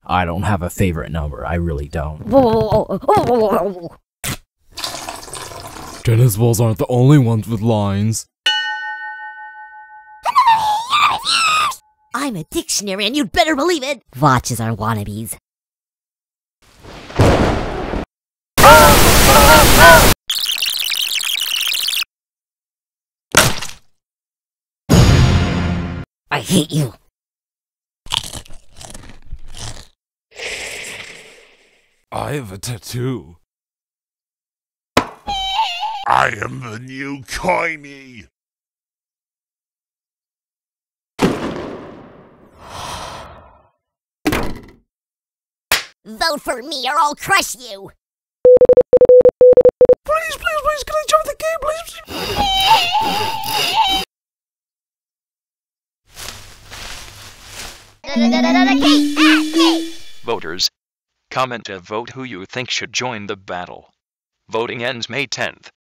I don't have a favorite number, I really don't. Tennis balls aren't the only ones with lines. I'm a dictionary and you'd better believe it! Watches are wannabes. I hate you. I have a tattoo. I am the new coiny. Vote for me or I'll crush you! Please, please, please, can I join the game, please? Voters, comment to vote who you think should join the battle. Voting ends May 10th.